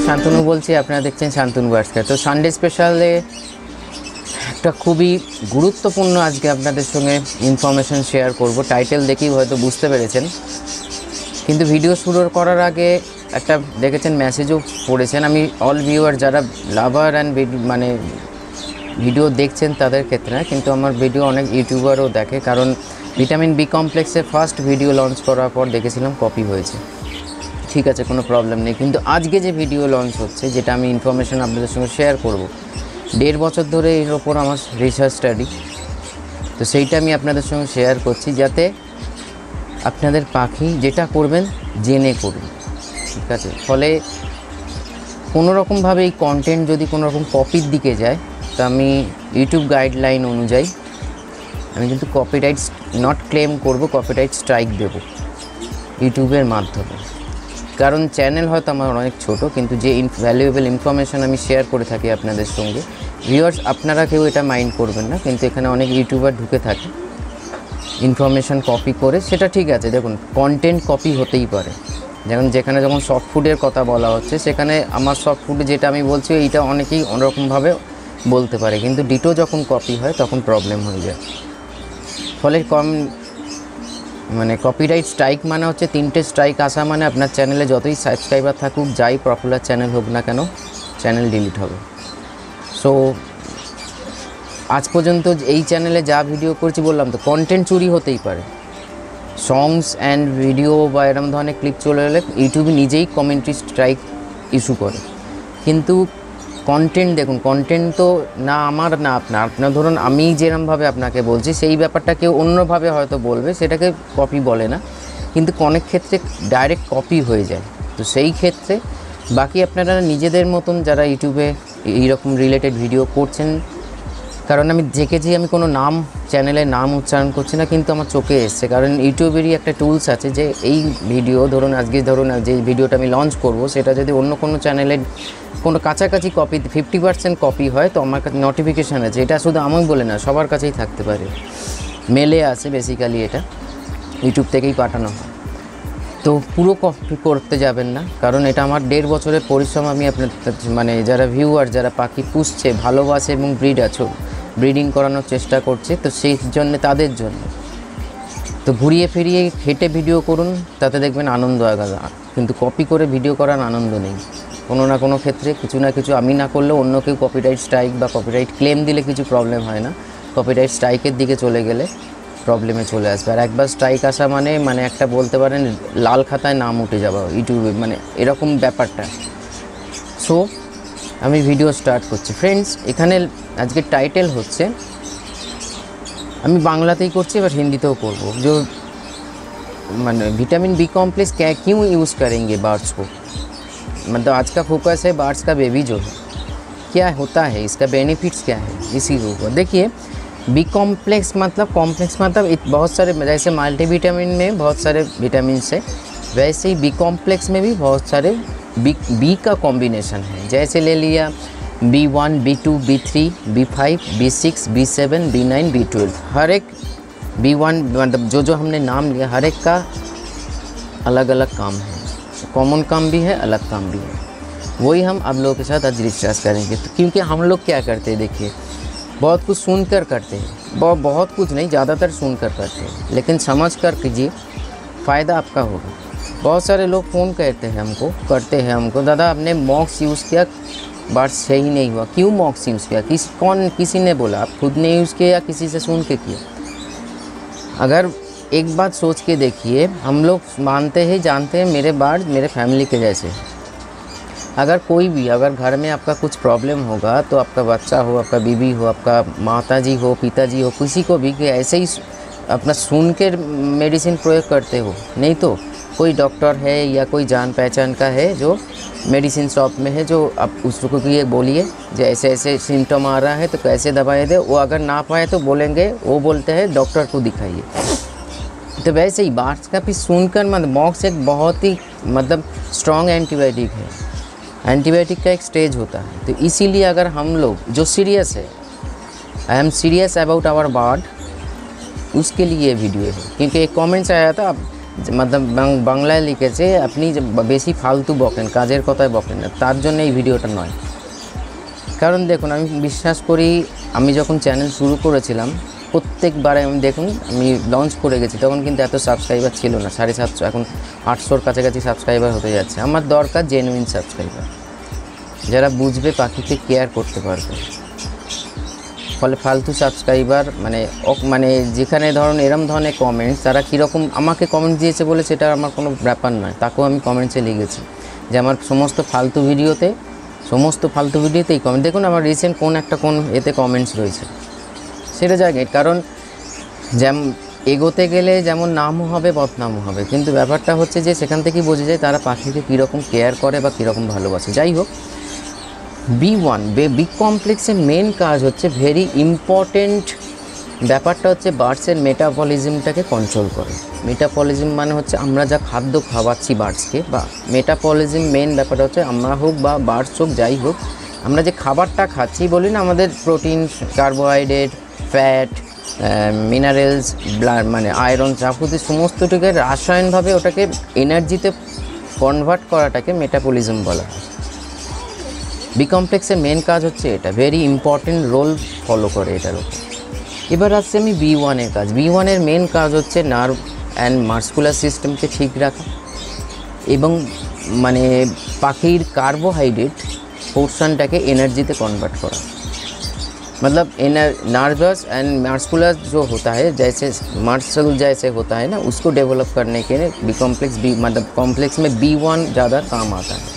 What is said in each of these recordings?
শান্তনু বলছি, আপনারা দেখছেন শান্তনু বার্সকা। তো সানডে স্পেশালে একটা খুবই গুরুত্বপূর্ণ আজকে আপনাদের সঙ্গে ইনফরমেশন শেয়ার করব। টাইটেল দেখেই হয়তো বুঝতে পেরেছেন, কিন্তু ভিডিও শুরু করার আগে একটা দেখেছেন মেসেজও পড়েছেন। আমি অল ভিউয়ার যারা লাভার অ্যান্ড মানে ভিডিও দেখছেন তাদের ক্ষেত্রে না, কিন্তু আমার ভিডিও অনেক ইউটিউবারও দেখে, কারণ ভিটামিন বি কমপ্লেক্সের ফার্স্ট ভিডিও লঞ্চ করার পর দেখেছিলাম কপি হয়েছে। ঠিক আছে, কোনো প্রবলেম নেই, কিন্তু আজকে যে ভিডিও লঞ্চ হচ্ছে, যেটা আমি ইনফরমেশন আপনাদের সঙ্গে শেয়ার করব, 1.5 বছর ধরে এর ওপর আমার রিসার্চ স্টাডি, তো সেইটা আমি আপনাদের সঙ্গে শেয়ার করছি, যাতে আপনাদের পাখি যেটা করবেন জেনে করুন। ঠিক আছে, ফলে কোনোরকমভাবে এই কন্টেন্ট যদি কোনোরকম কপির দিকে যায়, তো আমি ইউটিউব গাইডলাইন অনুযায়ী আমি কিন্তু কপিরাইট নট ক্লেম করব, কপিরাইট স্ট্রাইক দেব ইউটিউবের মাধ্যমে। কারণ চ্যানেল হয়তো আমার অনেক ছোট, কিন্তু যে ভ্যালুয়েবল ইনফরমেশান আমি শেয়ার করে থাকি আপনাদের সঙ্গে, ভিউয়ার্স আপনারা কেউ এটা মাইন্ড করবেন না, কিন্তু এখানে অনেক ইউটিউবার ঢুকে থাকে ইনফরমেশান কপি করে। সেটা ঠিক আছে, দেখুন কন্টেন্ট কপি হতেই পারে। যেখানে যখন সফট ফুডের কথা বলা হচ্ছে, সেখানে আমার সফট ফুডে যেটা আমি বলছি এইটা অনেকেই অন্যরকমভাবে বলতে পারে, কিন্তু ডিটো যখন কপি হয় তখন প্রবলেম হয়ে যায়। ফলে মানে কপিরাইট স্ট্রাইক মানে হচ্ছে 3টে স্ট্রাইক আসা মানে আপনার চ্যানেলে যতই সাবস্ক্রাইবার থাকুক, যাই পপুলার চ্যানেল হোক না কেন, চ্যানেল ডিলিট হবে। সো আজ পর্যন্ত এই চ্যানেলে যা ভিডিও করছি, বললাম তো কন্টেন্ট চুরি হতেই পারে, সংস অ্যান্ড ভিডিও বা এরকম ধরনের ক্লিপ চলে এলে ইউটিউবে নিজেই কমেন্ট্রি স্ট্রাইক ইস্যু করে। কিন্তু কন্টেন্ট দেখুন, কন্টেন্ট তো না আমার না আপনার ধরুন আমি যেরকমভাবে আপনাকে বলছি, সেই ব্যাপারটা কেউ অন্যভাবে হয়তো বলবে, সেটাকে কপি বলে না, কিন্তু অনেক ক্ষেত্রে ডাইরেক্ট কপি হয়ে যায়। তো সেই ক্ষেত্রে বাকি আপনারা নিজেদের মতন যারা ইউটিউবে এইরকম রিলেটেড ভিডিও করছেন, কারণ আমি দেখেছি, আমি কোনো নাম চ্যানেলের নাম উচ্চারণ করছি না, কিন্তু আমার চোখে এসছে, কারণ ইউটিউবেরই একটা টুলস আছে যে এই ভিডিও ধরুন আজকে যে ভিডিওটা আমি লঞ্চ করব, সেটা যদি অন্য কোনো চ্যানেলের কোনো কাছাকাছি কপি 50% কপি হয়, তো আমার কাছে নোটিফিকেশান আছে। এটা শুধু আমি বলে না, সবার কাছেই থাকতে পারে, মেলে আছে বেসিক্যালি, এটা ইউটিউব থেকেই পাঠানো হয়। তো পুরো কপি করতে যাবেন না, কারণ এটা আমার 1.5 বছরের পরিশ্রম। আমি আপনার মানে যারা ভিউয়ার, যারা পাখি পুষছে, ভালোবাসে এবং ব্রিডিং করানোর চেষ্টা করছে, তো সেই জন্যে তাদের জন্য তো ঘুরিয়ে ফিরিয়ে হেঁটে ভিডিও করুন, তাতে দেখবেন আনন্দ আলাদা। কিন্তু কপি করে ভিডিও করার আনন্দ নেই। কোনো না কোনো ক্ষেত্রে কিছু না কিছু আমি না করলেও অন্য কেউ কপিরাইট স্ট্রাইক বা কপিরাইট ক্লেম দিলে কিছু প্রবলেম হয় না, কপিরাইট স্ট্রাইকের দিকে চলে গেলে প্রবলেমে চলে আসবে। আর একবার স্ট্রাইক আসা মানে একটা বলতে পারেন লাল খাতায় নাম উঠে যাওয়া ইউটিউবে, মানে এরকম ব্যাপারটা। সো আমি ভিডিও স্টার্ট করছি ফ্রেন্ডস। এখানে আজকের টাইটেল হচ্ছে, আমি বাংলাতেই করছি, এবার হিন্দিতেও করবো, যে মানে विटामिन बी कॉम्प्लेक्स क्यों यूज़ करेंगे बर्ड्स को। मतलब आज का फोकस है बर्ड्स का बेबी जो है, क्या होता है, इसका बेनिफिट्स क्या है, इसी के ऊपर। देखिए बी कॉम्प्लेक्स मतलब बहुत सारे, जैसे मल्टीविटामिन में बहुत सारे विटामिन है, वैसे ही बी कॉम्प्लेक्स में भी बहुत सारे बी का कॉम्बिनेशन है। जैसे ले लिया B1, B2, B3, B5, B6, B7, B9, B12, हर एक B1 मतलब जो हमने नाम लिया, हर एक का अलग अलग काम है, कॉमन काम भी है, अलग काम भी है। वही हम आप लोगों के साथ आज डिस्कस करेंगे। तो क्योंकि हम लोग क्या करते हैं, देखिए बहुत कुछ सुनकर करते हैं, बहुत कुछ नहीं, ज़्यादातर सुनकर करते हैं, लेकिन समझ कर कीजिए, फ़ायदा आपका होगा। बहुत सारे लोग फ़ोन करते हैं हमको, दादा आपने मॉक्स यूज़ किया, बर्ड्स सही नहीं हुआ। क्यों मॉक्स यूज़ किया, किसी ने बोला, आप खुद ने यूज़ किया या किसी से सुन के किया। अगर एक बात सोच के देखिए, हम लोग मानते हैं जानते हैं मेरे बर्ड्स मेरे फैमिली के जैसे। अगर कोई भी, अगर घर में आपका कुछ प्रॉब्लम होगा, तो आपका बच्चा हो, आपका बीवी हो, आपका माताजी हो, पिताजी हो, किसी को भी कि ऐसे ही अपना सुन के मेडिसिन प्रयोग करते हो, नहीं तो कोई डॉक्टर है या कोई जान पहचान का है जो मेडिसिन शॉप में है, जो आप उसको ये बोलिए जो ऐसे ऐसे सिम्टम आ रहा है तो कैसे दवाई दे, वो अगर ना पाए तो बोलेंगे, वो बोलते हैं डॉक्टर को दिखाइए। तो वैसे ही बर्ड्स का भी सुनकर, मतलब मॉक्स एक बहुत ही मतलब स्ट्रॉन्ग एंटीबायोटिक है, एंटीबायोटिक का एक स्टेज होता है। तो इसीलिए अगर हम लोग जो सीरियस है, I am serious about our bird, उसके लिए ये वीडियो है। क्योंकि एक कमेंट्स आया था, मतलब বাংলায় লিখেছে আপনি বেশি ফালতু বকেন, কাজের কথায় বকেন না, তার জন্য এই ভিডিওটা নয়। কারণ দেখুন, আমি বিশ্বাস করি আমি যখন চ্যানেল শুরু করেছিলাম প্রত্যেকবারে আমি দেখুন আমি লঞ্চ করে গেছি, তখন কিন্তু এত সাবস্ক্রাইবার ছিল না, 750, এখন 800-র কাছাকাছি সাবস্ক্রাইবার হতে যাচ্ছে। আমার দরকার জেনুইন সাবস্ক্রাইবার, যারা বুঝবে পাখিকে কেয়ার করতে পারবে। ফলে ফালতু সাবস্ক্রাইবার মানে যেখানে ধরুন এরম ধরনের কমেন্টস, তারা কীরকম আমাকে কমেন্ট দিয়েছে বলে সেটা আমার কোনো ব্যাপার নয়, তাকেও আমি কমেন্টসে লিখেছি যে আমার সমস্ত ফালতু ভিডিওতেই কমেন্ট। দেখুন আমার রিসেন্ট কোন এতে কমেন্টস রয়েছে, সেটা জায়গায়। কারণ যেমন এগোতে গেলে যেমন নামও হবে বদনামও হবে, কিন্তু ব্যাপারটা হচ্ছে যে সেখান থেকেই বোঝা যায় তারা পাখিকে কীরকম কেয়ার করে বা কীরকম ভালোবাসে। যাই হোক, B1 বিগ কমপ্লেক্সের মেন কাজ হচ্ছে ভেরি ইম্পর্টেন্ট ব্যাপারটা হচ্ছে বার্ডসের মেটাবলিজমটাকে কন্ট্রোল করে। মেটাবলিজম মানে হচ্ছে আমরা যা খাদ্য খাওয়াচ্ছি বার্ডসকে, বা মেটাবলিজম মেন ব্যাপারটা হচ্ছে আমরা হোক বা বার্ডস হোক যাই হোক, আমরা যে খাবারটা খাচ্ছি বলি না, আমাদের protein, carbohydrate, fat, minerals, blood মানে আয়রন, যাবতীয় সমস্তটাকে রাসায়নিকভাবে ওটাকে এনার্জিতে কনভার্ট করাটাকে মেটাবলিজম বলা হয়। বি কমপ্লেক্সের মেন কাজ হচ্ছে এটা, ভেরি ইম্পর্টেন্ট রোল ফলো করে এটার উপর। এবার আসছে আমি B1-এর কাজ। B1-এর মেন কাজ হচ্ছে নার্ভ অ্যান্ড মাসকুলার সিস্টেমকে ঠিক রাখা এবং মানে পাখির কার্বোহাইড্রেট पोर्शनटाके एनर्जी कन्वर्ट करा। मतलब नर्वस एंड मस्कुलर जो होता है, जैसे मसल जैसे होता है ना, उसको डेवलप करने के लिए बी कॉम्प्लेक्स मतलब कॉम्प्लेक्स में B1 ज़्यादा काम आता है।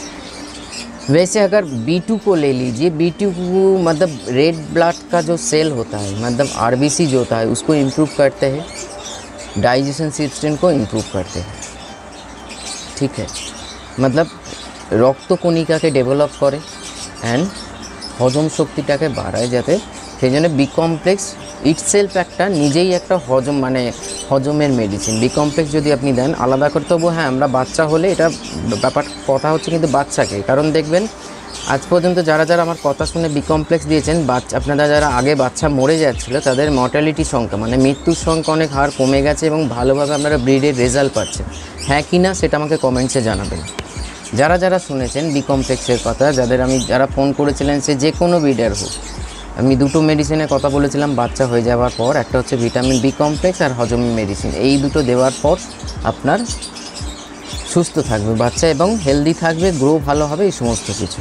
वैसे अगर B2 को ले लीजिए, B2 मतलब रेड ब्लड का जो सेल होता है, मतलब RBC जो होता है, उसको इम्प्रूव करते हैं, डाइजेशन सिस्टम को इम्प्रूव करते हैं। ठीक है, मतलब रक्त कणिका के डेवलप करे एंड हजम शक्तिटाके बाढ़ाय, जाते সেই জন্য বি কমপ্লেক্স ইটসেলফ একটা নিজেই একটা হজম মানে হজমের মেডিসিন। বি কমপ্লেক্স যদি আপনি দেন আলাদা করে, তবু হ্যাঁ আমরা বাচ্চা হলে এটা ব্যাপার কথা হচ্ছে কিন্তু বাচ্চাকে, কারণ দেখবেন আজ পর্যন্ত যারা যারা আমার কথা শুনে বি কমপ্লেক্স দিয়েছেন, বাচ্চা আপনারা যারা আগে বাচ্চা মরে যাচ্ছিলো তাদের মর্টালিটি সংখ্যা মানে মৃত্যুর সংখ্যা অনেক হার কমে গেছে এবং ভালোভাবে আপনারা ব্রিডের রেজাল্ট পাচ্ছেন, হ্যাঁ কি না সেটা আমাকে কমেন্টসে জানাবেন। যারা যারা শুনেছেন বি কমপ্লেক্সের কথা, যারা ফোন করেছিলেন, সে যে কোনো ব্রিডার হোক, আমি দুটো মেডিসিনের কথা বলেছিলাম বাচ্চা হয়ে যাওয়ার পর, একটা হচ্ছে ভিটামিন বি কমপ্লেক্স আর হজমি মেডিসিন। এই দুটো দেওয়ার পর আপনার সুস্থ থাকবে বাচ্চা এবং হেলদি থাকবে, গ্রো ভালো হবে, এই সমস্ত কিছু।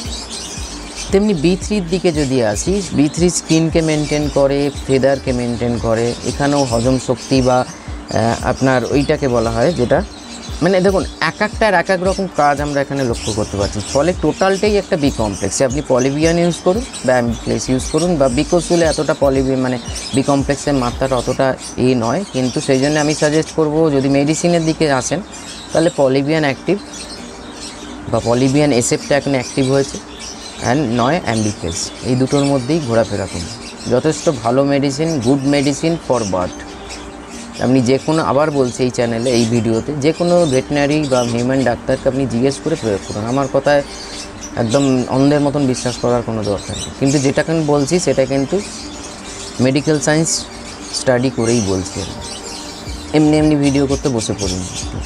তেমনি B3-র দিকে যদি আসি, B3 স্কিনকে মেনটেন করে, ফেদারকে মেনটেন করে, এখানেও হজম শক্তি বা আপনার ওইটাকে বলা হয় যেটা মানে দেখুন এক একটার এক এক রকম কাজ আমরা এখানে লক্ষ্য করতে পারছি। ফলে টোটালটাই একটা বি কমপ্লেক্সে আপনি পলিবিয়ান ইউজ করুন বা অ্যাম্বিপ্লেক্স ইউজ করুন বা বিকোসুলে এতটা মানে বি কমপ্লেক্সের মাত্রাটা অতটা নয়, কিন্তু সেই জন্য আমি সাজেস্ট করব যদি মেডিসিনের দিকে আসেন তাহলে পলিবিয়ান অ্যাক্টিভ বা পলিবিয়ান এসেপটা এখন অ্যাক্টিভ হয়েছে অ্যান্ড নয় অ্যাম্বিপ্লেক্স, এই দুটোর মধ্যেই ঘোরাফেরা করুন। যথেষ্ট ভালো medicine, good medicine for bird. আপনি যে কোনো, আবার বলছি এই চ্যানেলে এই ভিডিওতে, যে কোনো ভেটেনারি বা হিউম্যান ডাক্তারকে আপনি জিজ্ঞেস করে প্রয়োগ করুন। আমার কথায় একদম অন্ধের মতন বিশ্বাস করার কোনো দরকার নেই, কিন্তু যেটা আমি বলছি সেটা কিন্তু মেডিকেল সায়েন্স স্টাডি করেই বলছি, এমনি এমনি ভিডিও করতে বসে পড়ুন।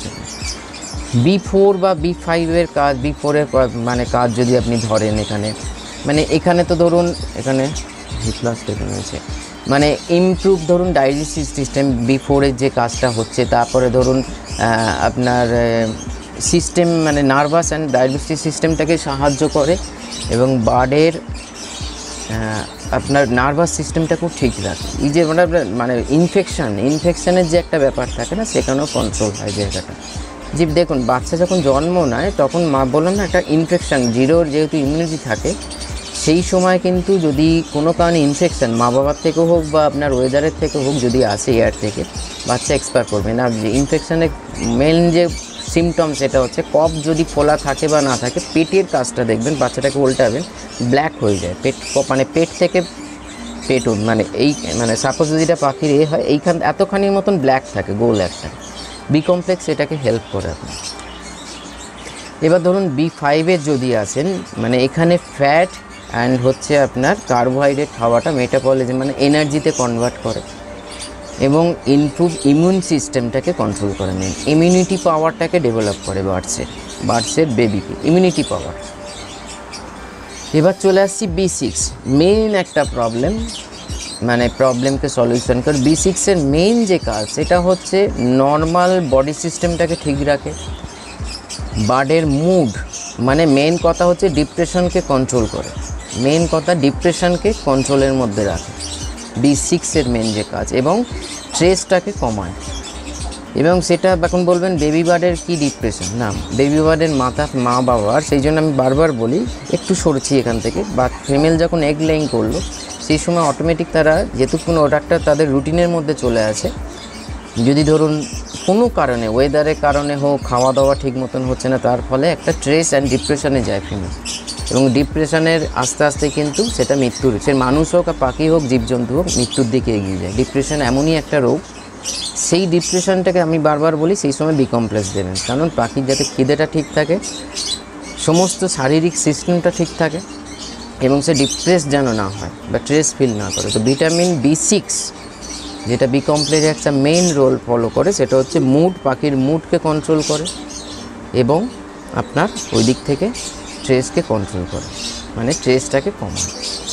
B4 বা B5-এর কাজ, B4-এর মানে কাজ যদি আপনি ধরেন এখানে, মানে এখানে তো ধরুন এখানে হিপ্লাস এখানে আছে, মানে ইমপ্রুভ ধরুন ডাইজেস্টিভ সিস্টেম, B4-এর যে কাজটা হচ্ছে। তারপরে ধরুন আপনার সিস্টেম মানে নার্ভাস অ্যান্ড ডাইজেস্টিভ সিস্টেমটাকে সাহায্য করে এবং বার্ডের আপনার নার্ভাস সিস্টেমটাকেও ঠিক রাখে। এই যে মানে ইনফেকশনের যে একটা ব্যাপার থাকে না, সেখানেও কন্ট্রোল হয় জায়গাটা। যে দেখুন বাচ্চা যখন জন্ম নেয় তখন মা বললাম না একটা ইনফেকশান, জিরোর যেহেতু ইমিউনিটি থাকে, সেই সময় কিন্তু যদি কোনো কারণে ইনফেকশান মা বাবার থেকে হোক বা আপনার ওয়েদারের থেকে হোক যদি আসে, এয়ার থেকে, বাচ্চা এক্সপায়ার করবে না। যে ইনফেকশানের মেন যে সিমটমস এটা হচ্ছে কফ যদি ফোলা থাকে বা না থাকে, পেটের কাজটা দেখবেন বাচ্চাটাকে উল্টাবেন, ব্ল্যাক হয়ে যায় পেট, মানে পেট থেকে পেটও মানে এই মানে সাপোজ যদি এটা পাখির হয় এইখান এতখানির মতন ব্ল্যাক থাকে, গোল একটা। বি কমপ্লেক্স এটাকে হেল্প করে আপনার। এবার ধরুন B5-এর যদি আসেন, মানে এখানে ফ্যাট অ্যান্ড হচ্ছে আপনার কার্বোহাইড্রেট খাওয়াটা মেটাবলিজম মানে এনার্জিতে কনভার্ট করে। এবং ইমপ্রুভ ইমিউন সিস্টেমটাকে কন্ট্রোল করে, মেন ইমিউনিটি পাওয়ারটাকে ডেভেলপ করে বার্ডসের বেবিকে ইমিউনিটি পাওয়ার। এবার চলে আসছি B6, মেইন একটা প্রবলেম, মানে প্রবলেমকে সলিউশন করে। B6-এর মেইন যে কাজ সেটা হচ্ছে নর্মাল বডি সিস্টেমটাকে ঠিক রাখে, বার্ডের মুড, মানে মেইন কথা হচ্ছে ডিপ্রেশনকে কন্ট্রোল করে, মেইন কথা ডিপ্রেশনকে কন্ট্রোলের মধ্যে রাখে B6-এর মেইন যে কাজ, এবং স্ট্রেসটাকে কমায়। এবং সেটা এখন বলবেন বেবি বার্ডের কী ডিপ্রেশন, না বেবি বার্ডের মা বাবার, সেই জন্য আমি বারবার বলি একটু সরছি এখান থেকে, বা ফিমেল যখন এগ লেইং করলো সেই সময় অটোমেটিক তারা যেহেতু কোনো ওটাটা তাদের রুটিনের মধ্যে চলে আসে, যদি ধরুন কোনো কারণে ওয়েদারের কারণে হোক, খাওয়া দাওয়া ঠিক মতন হচ্ছে না, তার ফলে একটা স্ট্রেস অ্যান্ড ডিপ্রেশনে যায় ফিমেল, এবং ডিপ্রেশনের আস্তে আস্তে কিন্তু সেটা মৃত্যুর, সে মানুষ হোক আর পাখি হোক জীবজন্তু হোক, মৃত্যুর দিকে এগিয়ে যায়। ডিপ্রেশন এমনই একটা রোগ, সেই ডিপ্রেশনটাকে আমি বারবার বলি সেই সময় বি কমপ্লেক্স দেবেন, কারণ পাখির যাতে খিদেটা ঠিক থাকে, সমস্ত শারীরিক সিস্টেমটা ঠিক থাকে, এবং সে ডিপ্রেস যেন না হয় বা স্ট্রেস ফিল না করে। তো ভিটামিন B6 যেটা বি কমপ্লেক্সে একটা মেইন রোল ফলো করে, সেটা হচ্ছে মুড, পাখির মুডকে কন্ট্রোল করে এবং আপনার ওই দিক থেকে স্ট্রেসকে কন্ট্রোল করে, মানে স্ট্রেসটাকে কমায়।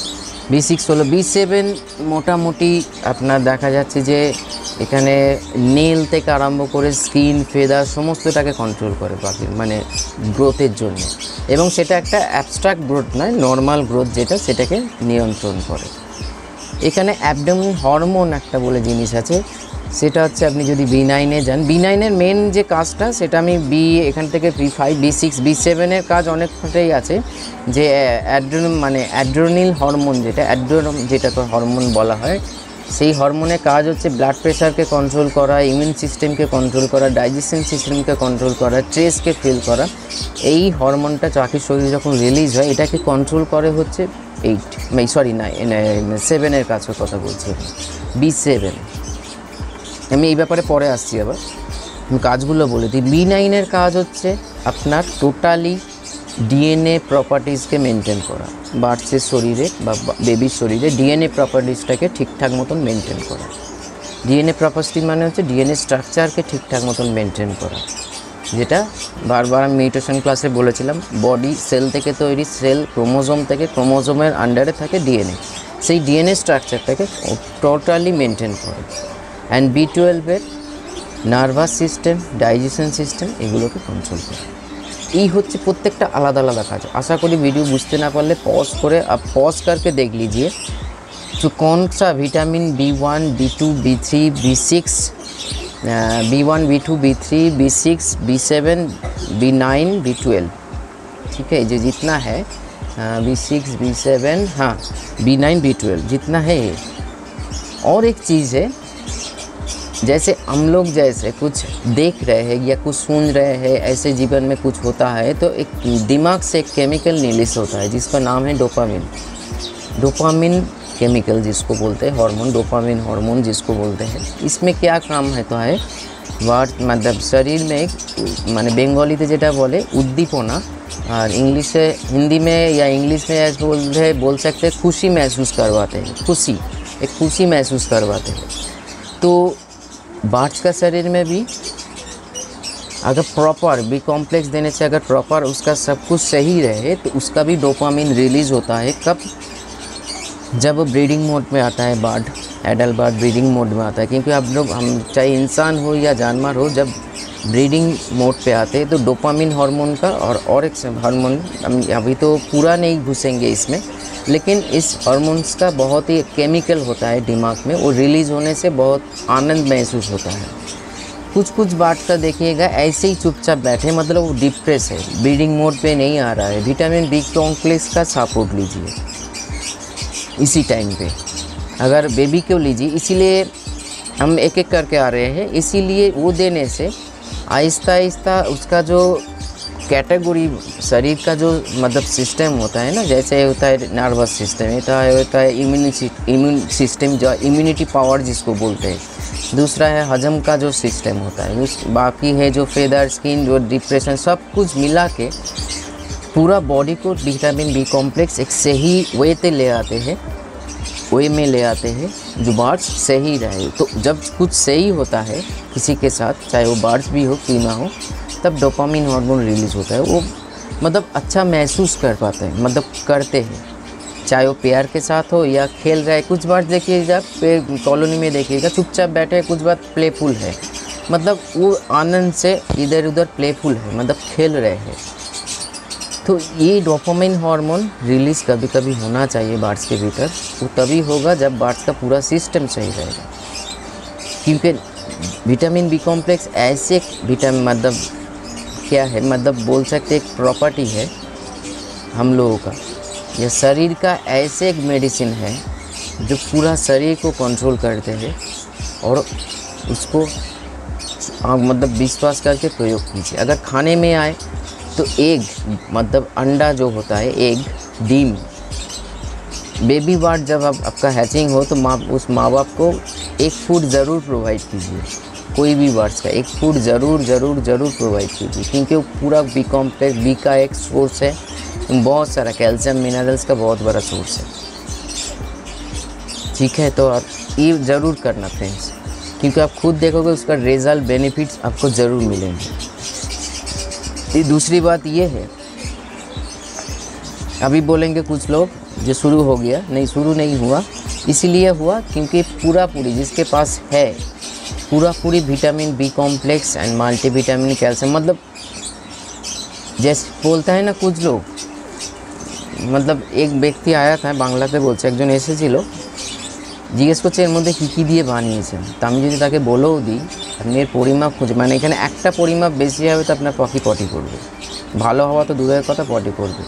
B6 হলো। B7 মোটামুটি আপনার দেখা যাচ্ছে যে এখানে নেল থেকে আরম্ভ করে স্কিন, ফেদার সমস্তটাকে কন্ট্রোল করে পাখির, মানে গ্রোথের জন্য, এবং সেটা একটা অ্যাবস্ট্রাক্ট গ্রোথ নয়, নর্মাল গ্রোথ যেটা, সেটাকে নিয়ন্ত্রণ করে। এখানে অ্যাবডোমিন হরমোন একটা বলে জিনিস আছে, সেটা হচ্ছে আপনি যদি B9-এ যান, B9-এর মেন যে কাজটা সেটা আমি এখান থেকে B5, B6, B7-এর কাজ অনেকটাই আছে, যে অ্যাড্রেনালিন হরমোন যেটাকে হরমোন বলা হয়, সেই হরমোনের কাজ হচ্ছে ব্লাড প্রেশারকে কন্ট্রোল করা, ইমিউন সিস্টেমকে কন্ট্রোল করা, ডাইজেশন সিস্টেমকে কন্ট্রোল করা, স্ট্রেসকে ফিল করা। এই হরমোনটা পাখির শরীরে যখন রিলিজ হয়, এটাকে কন্ট্রোল করে হচ্ছে 7-এর কাছের কথা বলছি, B7। আমি এই ব্যাপারে পরে আসছি, আবার আমি কাজগুলো বলে দিই। B9-এর কাজ হচ্ছে আপনার টোটালি ডিএনএ প্রপার্টিসকে মেনটেন করা, বার্ডসের শরীরে বা বেবির শরীরে ডিএনএ প্রপার্টিসটাকে ঠিকঠাক মতন মেনটেন করা। ডিএনএ প্রপার্টি মানে হচ্ছে ডিএনএ স্ট্রাকচারকে ঠিকঠাক মতন মেনটেন করা, যেটা বারবার আমি মিউটেশন ক্লাসে বলেছিলাম। বডি সেল থেকে তৈরি, সেল ক্রোমোজোম থেকে, ক্রোমোজোমের আন্ডারে থাকে ডিএনএ, সেই ডিএনএ স্ট্রাকচারটাকে টোটালি মেনটেন করে। অ্যান্ড B12-এর নার্ভাস সিস্টেম, ডাইজেশন সিস্টেম, এগুলোকে কন্ট্রোল করে। এই হচ্ছে প্রত্যেকটা আলাদা আলাদা কাজ। আশা করি ভিডিও বুঝতে না পারলে पॉज করে पॉज करके देख लीजिए तो कौन सा vitamin B1, B2, B3, B6, B1, B2, B3, B6, B7, B9, B12, ठीक है, जो जितना है B6, B7, हाँ B9, B12 जितना है ये। और एक चीज़ है, जैसे हम लोग जैसे कुछ देख रहे हैं या कुछ सुन रहे हैं, ऐसे जीवन में कुछ होता है तो एक दिमाग से एक केमिकल रिलीज होता है जिसका नाम है डोपामिन। डोपामिन केमिकल जिसको बोलते हैं, हार्मोन, डोपामिन हार्मोन जिसको बोलते हैं। इसमें क्या काम होता है, मतलब शरीर में एक माने बेंगलीते जेटा बोले उद्दीपना, और इंग्लिशे हिंदी में या इंग्लिश में बोल सकते हैं खुशी महसूस करवाते हैं, एक खुशी महसूस करवाते हैं। तो बार्ड्स का शरीर में भी अगर प्रॉपर बी कॉम्प्लेक्स देने से अगर प्रॉपर उसका सब कुछ सही रहे तो उसका भी डोपामिन रिलीज़ होता है। कब? जब ब्रीडिंग मोड में आता है bird, adult bird breeding mode में आता है, क्योंकि आप लोग, हम चाहे इंसान हो या जानवर हो, जब ब्रीडिंग मोड पे आते हैं तो डोपामिन हार्मोन का और एक हार्मोन, अभी तो पूरा नहीं घुसेंगे इसमें, लेकिन इस हार्मोन्स का बहुत ही केमिकल होता है दिमाग में, वो रिलीज़ होने से बहुत आनंद महसूस होता है। कुछ बात का देखिएगा ऐसे ही चुपचाप बैठे, मतलब वो डिप्रेस है, ब्रीडिंग मोड पे नहीं आ रहा है, विटामिन बी कॉम्प्लेक्स का सपोर्ट लीजिए इसी टाइम पे। अगर बेबी को लीजिए, इसीलिए हम एक एक करके आ रहे हैं, इसीलिए वो देने से आहिस्ता आहिस्ता उसका जो कैटेगरी शरीर का जो मतलब सिस्टम होता है ना, जैसे होता है नर्वस सिस्टम, होता है इम्यून सिस्टम, जो इम्यूनिटी पावर जिसको बोलते हैं। दूसरा है हजम का जो सिस्टम होता है, बाकी है जो फेदर, स्किन, जो डिप्रेशन, सब कुछ मिला के पूरा बॉडी को विटामिन बी कॉम्प्लेक्स एक सही वे ते ले आते हैं, वे में ले आते हैं जो बार्स सही रहे। तो जब कुछ सही होता है किसी के साथ, चाहे वो बार्स भी हो क्यों ना हो, तब डोपामिन हार्मोन रिलीज़ होता है। वो मतलब अच्छा महसूस कर पाते हैं, मतलब करते हैं, चाहे वो प्यार के साथ हो या खेल रहे। कुछ बार देखिएगा कॉलोनी में देखिएगा चुपचाप बैठे, कुछ बार प्लेफुल है, मतलब वो आनंद से इधर उधर प्लेफुल है, मतलब खेल रहे हैं। तो ये डोपामिन हार्मोन रिलीज़ कभी कभी होना चाहिए बार्स के भीतर। वो तभी होगा जब बार्स का पूरा सिस्टम सही रहेगा। क्योंकि विटामिन बी कॉम्प्लेक्स ऐसे विटामिन मतलब क्या है, मतलब बोल सकते एक प्रॉपर्टी है हम लोगों का, यह शरीर का ऐसे एक मेडिसिन है जो पूरा शरीर को कंट्रोल करते हैं। और उसको आप मतलब विश्वास करके प्रयोग कीजिए। अगर खाने में आए तो एग मतलब अंडा जो होता है, एग डीम बेबी बार्ड जब आपका हैचिंग हो तो उस माँ बाप को एक फूड ज़रूर प्रोवाइड कीजिए। कोई भी बर्ड्स का एक फूड ज़रूर प्रोवाइड कीजिए, क्योंकि वो पूरा बी कॉम्प्लेक्स बी का एक सोर्स है, बहुत सारा कैल्शियम मिनरल्स का बहुत बड़ा सोर्स है। ठीक है, तो आप ये ज़रूर करना फ्रेंड्स, क्योंकि आप खुद देखोगे उसका रिजल्ट बेनिफिट्स आपको ज़रूर मिलेंगे। दूसरी बात ये है, अभी बोलेंगे कुछ लोग जो शुरू हो गया, नहीं शुरू नहीं हुआ, इसलिए हुआ क्योंकि पूरी जिसके पास है पूरी vitamin B complex and multivitamin calcium, मतलब जैसे बोलता है ना कुछ लोग, मतलब एक व्यक्ति आया था বাংলাতে বলছে, একজন এসেছিল, জিজ্ঞেস করছে এর মধ্যে কী দিয়ে বানিয়েছেন। তা আমি যদি তাকে বলেও দিই আপনি এর পরিমাপ খুঁজে, মানে এখানে একটা পরিমাপ বেশি হবে তো আপনার পটি করবে, ভালো হওয়া তো দূরের কথা, পটি করবে।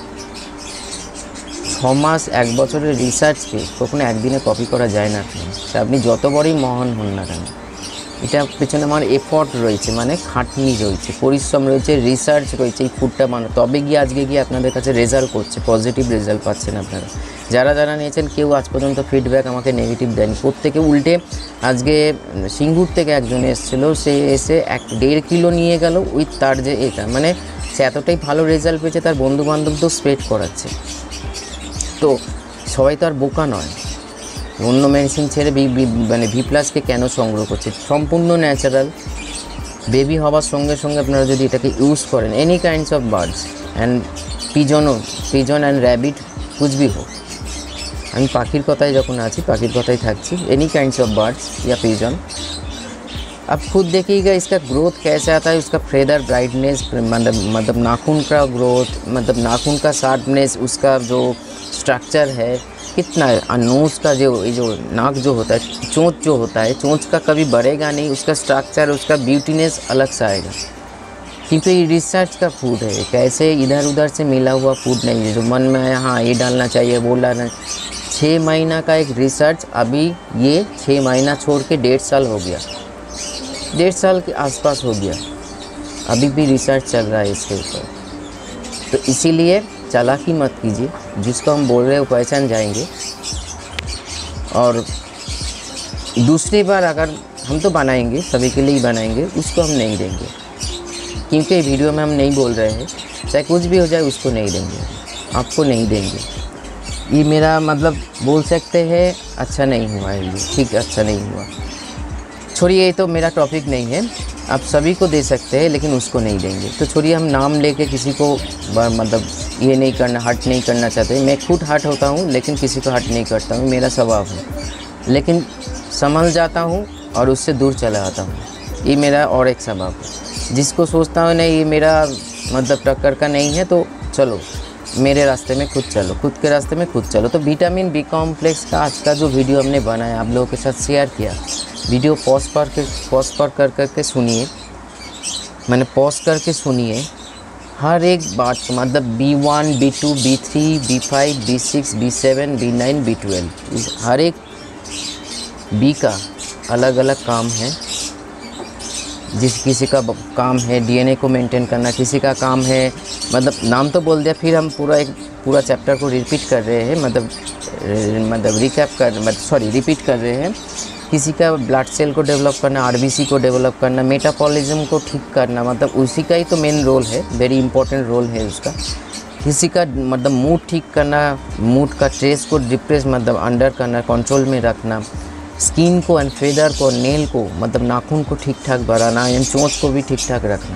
6 মাস 1 বছরের রিসার্চকে কখনো একদিনে কপি করা যায় না। আপনি যত বড়ই মহান হন না কেন, এটা পেছনে আমার এফর্ট রয়েছে, মানে খাটনি রয়েছে, পরিশ্রম রয়েছে, রিসার্চ রয়েছে এই ফুডটা বানানো, তবে গিয়ে আজকে গিয়ে আপনাদের কাছে রেজাল্ট করছে, পজিটিভ রেজাল্ট পাচ্ছেন আপনারা। যারা নিয়েছেন কেউ আজ পর্যন্ত ফিডব্যাক আমাকে নেগেটিভ দেয়নি, প্রত্যেকে উল্টে। আজকে সিঙ্গুর থেকে একজন এসেছিলো, সে এসে 1.5 কিলো নিয়ে গেল উইথ তার যে এটা, মানে সে এতটাই ভালো রেজাল্ট পেয়েছে তার বন্ধুবান্ধব তো স্প্রেড করাচ্ছে। তো সবাই তো আর বোকা নয়, অন্য মেডিসিন ছেড়ে মানে ভি+কে কেন সংগ্রহ করছে? সম্পূর্ণ ন্যাচারাল। বেবি হওয়ার সঙ্গে সঙ্গে আপনারা যদি এটাকে ইউজ করেন, any kinds of birds and pigeon and rabbit कुछ भी हो, আমি পাখির কথাই যখন আছি পাখির কথাই থাকছি, एनी काइंड्स ऑफ बर्ड्स या पिजन। अब खुद देखिएगा इसका ग्रोथ कैसे आता है, उसका फेदर ब्राइटनेस, मतलब नाखून का ग्रोथ, मतलब नाखून का शार्पनेस, उसका जो स्ट्रक्चर है कितना, नोज़ का जो नाक जो होता है, चोंच जो होता है, चोंच का कभी बढ़ेगा नहीं, उसका स्ट्रक्चर, उसका ब्यूटीनेस अलग सा आएगा। क्योंकि ये रिसर्च का फूड है, कैसे इधर उधर से मिला हुआ फूड नहीं है जो मन में आया हाँ ये डालना चाहिए वो डालना। 6 महीना का एक रिसर्च, अभी ये 6 महीना छोड़ के 1.5 साल हो गया, 1.5 साल के आसपास हो गया, अभी भी रिसर्च चल रहा है इसके ऊपर। तो इसीलिए चालाकी मत कीजिए, जिसको हम बोल रहे हैं वो पहचान जाएंगे। और दूसरी बार अगर हम तो बनाएंगे, सभी के लिए ही बनाएंगे, उसको हम नहीं देंगे, क्योंकि वीडियो में हम नहीं बोल रहे हैं चाहे कुछ भी हो जाए उसको नहीं देंगे, आपको नहीं देंगे। ये मेरा मतलब बोल सकते हैं अच्छा नहीं हुआ है, ये ठीक अच्छा नहीं हुआ, छोड़िए, ये तो मेरा टॉपिक नहीं है, आप सभी को दे सकते हैं लेकिन उसको नहीं देंगे। तो छोड़िए, हम नाम लेके किसी को मतलब ये नहीं करना, हर्ट नहीं करना चाहते। मैं खुद हर्ट होता हूँ लेकिन किसी को हर्ट नहीं करता हूँ, मेरा स्वभाव है, लेकिन संभल जाता हूँ और उससे दूर चला आता हूँ, ये मेरा और एक स्वभाव है। जिसको सोचता हूँ नहीं ये मेरा मतलब टक्कर का नहीं है, तो चलो मेरे रास्ते में खुद चलो, खुद के रास्ते में खुद चलो। तो विटामिन बी कॉम्प्लेक्स का आज का जो वीडियो हमने बनाया आप लोगों के साथ शेयर किया, वीडियो पॉज पर करके सुनिए, मैंने पॉज करके सुनिए, हर एक बात मतलब B1, B2, B3, B5, B6, B7, B9, B12, हर एक बी का अलग अलग काम है। किसी का काम है DNA को मेंटेन करना, किसी का काम है मतलब नाम तो बोल दिया, फिर हम पूरा चैप्टर को रिपीट कर रहे हैं, मतलब रिपीट कर रहे हैं। किसी का ब्लड सेल को डेवलप करना, RBC को डेवलप करना, मेटाबॉलिज्म को ठीक करना, मतलब उसी का ही तो मेन रोल है, वेरी इंपॉर्टेंट रोल है उसका। किसी का मतलब मूड ठीक करना, मूड का स्ट्रेस को डिप्रेस मतलब अंडर करना, कंट्रोल में रखना, स्किन को एंड फेदर को, नेल को मतलब नाखून को ठीक ठाक बढ़ाना एंड चोंच को भी ठीक ठाक रखना।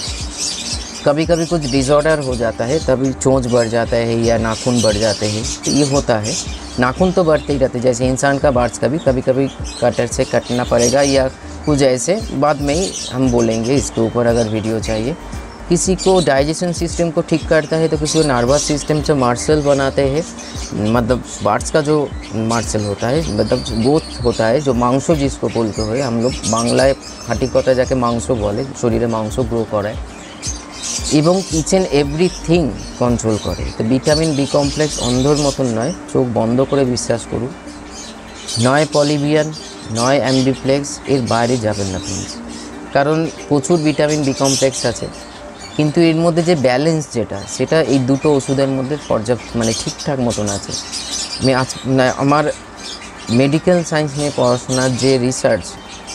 कभी कभी कुछ डिसऑर्डर हो जाता है तभी चोंच बढ़ जाता है या नाखून बढ़ जाते हैं, तो ये होता है। नाखून तो बढ़ते ही रहते, जैसे इंसान का बार्ड्स का भी कभी कभी कटर से कटना पड़ेगा या कुछ ऐसे, बाद में ही हम बोलेंगे इसके ऊपर अगर वीडियो चाहिए। किसी को डाइजेशन सिस्टम को ठीक करता है तो किसी को नर्वस सिस्टम से मार्शल बनाते हैं, मतलब बार्ड्स का जो मार्शल होता है मतलब गोथ होता है, जो मांसो जिसको बोलते हुए हम लोग बांग्लाয় खाटी कथा जाके मांसो बोले, शरीरे मांसो ग्रो कराয় এবং ইচ অ্যান্ড এভরিথিং কন্ট্রোল করে। তো ভিটামিন বি কমপ্লেক্স অন্ধর মতন নয়, চোখ বন্ধ করে বিশ্বাস করুন, নয় পলিবিয়ান নয় অ্যাম্বিপ্লেক্স, এর বাইরে যাবেন না প্লিজ। কারণ প্রচুর ভিটামিন বি কমপ্লেক্স আছে, কিন্তু এর মধ্যে যে ব্যালেন্স যেটা, সেটা এই দুটো ওষুধের মধ্যে পর্যাপ্ত মানে ঠিকঠাক মতন আছে। আমার মেডিকেল সায়েন্স নিয়ে পড়াশোনার যে রিসার্চ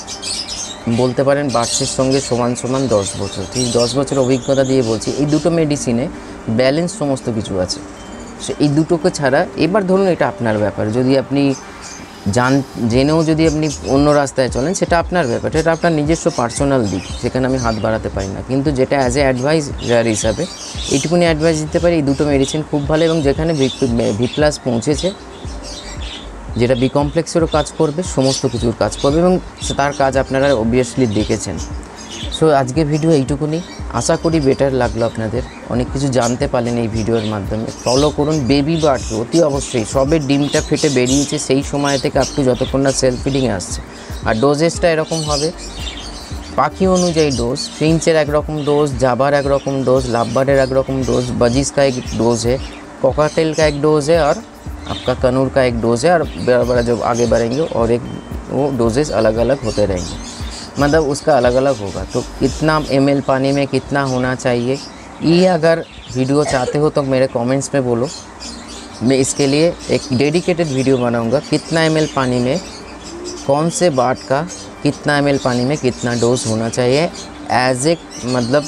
বলতে পারেন বার্ডসের সঙ্গে সমান সমান 10 বছর, ঠিক 10 বছর অভিজ্ঞতা দিয়ে বলছি এই দুটো মেডিসিনে ব্যালেন্স সমস্ত কিছু আছে। সো এই দুটোকে ছাড়া এবার ধরুন এটা আপনার ব্যাপার, যদি আপনি জেনেও যদি আপনি অন্য রাস্তায় চলেন সেটা আপনার ব্যাপার, এটা আপনার নিজস্ব পার্সোনাল দিক, সেখানে আমি হাত বাড়াতে পারি না। কিন্তু যেটা অ্যাজ এ অ্যাডভাইজার হিসাবে এইটুকুনি অ্যাডভাইস দিতে পারি, এই দুটো মেডিসিন খুব ভালো এবং যেখানে ভি+ পৌঁছেছে, যেটা বি কমপ্লেক্সেরও কাজ করবে, সমস্ত কিছুর কাজ করবে এবং তার কাজ আপনারা অবভিয়াসলি দেখেছেন। সো আজকে ভিডিও এইটুকুনি, আশা করি বেটার লাগলো আপনাদের, অনেক কিছু জানতে পারলেন এই ভিডিওর মাধ্যমে। ফলো করুন বেবি বার্ডকে অতি অবশ্যই, সবে ডিমটা ফেটে বেরিয়েছে সেই সময় থেকে আপ টু যতক্ষণ না সেলফ ফিডিংয়ে আসছে। আর ডোজেসটা এরকম হবে পাখি অনুযায়ী ডোজ, ফিঞ্চের একরকম ডোজ, জাবার একরকম डोज, लाभबर्ड एक रकम डोज, बजीज का एक डोज है, कॉकटेल का एक डोज है और आपका कनूर का एक डोज है। और बड़ा जब आगे बढ़ेंगे और एक वो डोजेस अलग अलग होते रहेंगे, मतलब उसका अलग अलग होगा। तो कितना ml पानी में कितना होना चाहिए, ये अगर वीडियो चाहते हो तो मेरे कमेंट्स में बोलो, मैं इसके लिए एक डेडिकेटेड वीडियो बनाऊंगा। कितना ml पानी में कौन से बार्ड का कितना ml पानी में कितना डोज होना चाहिए, एज ए मतलब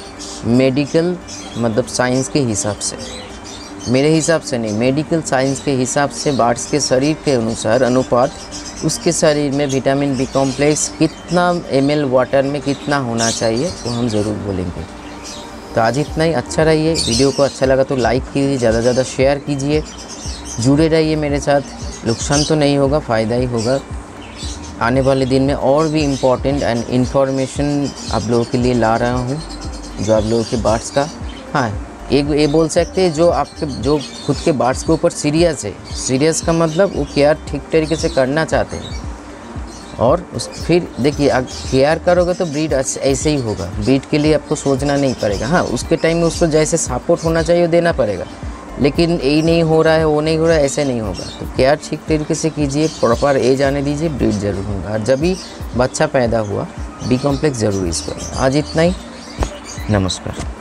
मेडिकल मतलब साइंस के हिसाब से, मेरे हिसाब से नहीं, मेडिकल साइंस के हिसाब से बार्ड्स के शरीर के अनुसार अनुपात, उसके शरीर में विटामिन बी कॉम्प्लेक्स कितना ml वाटर में कितना होना चाहिए वो हम ज़रूर बोलेंगे। तो आज इतना ही, अच्छा रहिए। वीडियो को अच्छा लगा तो लाइक कीजिए, ज़्यादा से ज़्यादा शेयर कीजिए, जुड़े रहिए मेरे साथ, नुकसान तो नहीं होगा, फ़ायदा ही होगा। आने वाले दिन में और भी इम्पोर्टेंट एंड इन्फॉर्मेशन आप लोगों के लिए ला रहा हूँ, जो आप लोगों के बार्ड्स का, हाँ एक ये बोल सकते हैं जो आपके जो खुद के बार्ड्स के ऊपर सीरियस है, सीरियस का मतलब वो केयर ठीक तरीके से करना चाहते हैं। और फिर देखिए केयर करोगे तो ब्रीड ऐसे ही होगा, ब्रीड के लिए आपको सोचना नहीं पड़ेगा। हाँ उसके टाइम में उसको जैसे सपोर्ट होना चाहिए वो देना पड़ेगा, लेकिन ये नहीं हो रहा है वो नहीं हो रहा है ऐसे नहीं होगा। तो केयर ठीक तरीके से कीजिए, प्रॉपर एज आने दीजिए, ब्रीड ज़रूर होगा। और जब भी बच्चा पैदा हुआ बी कॉम्प्लेक्स ज़रूर इसको। आज इतना ही, नमस्कार।